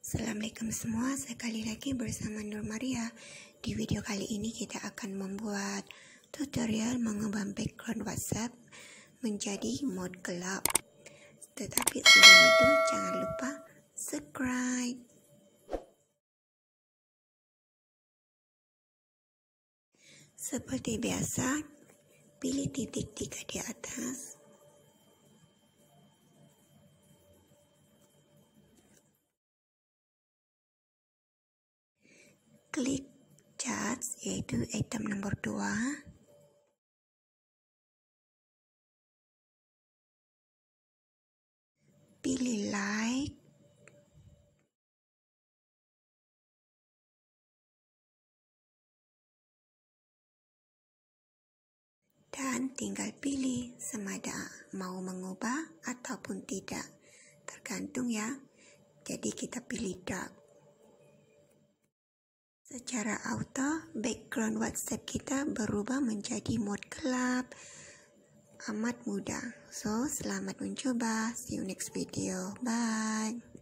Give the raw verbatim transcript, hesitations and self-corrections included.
Assalamualaikum semua, sekali lagi bersama Nur Maria. Di video kali ini kita akan membuat tutorial mengubah background WhatsApp menjadi mode gelap. Tetapi sebelum itu jangan lupa subscribe. Seperti biasa, pilih titik tiga di atas. Klik chat, yaitu item nomor dua. Pilih like. Dan tinggal pilih semada mau mengubah ataupun tidak. Tergantung ya. Jadi kita pilih dark. Secara auto, background WhatsApp kita berubah menjadi mode gelap. Amat mudah. So, selamat mencoba. See you next video. Bye.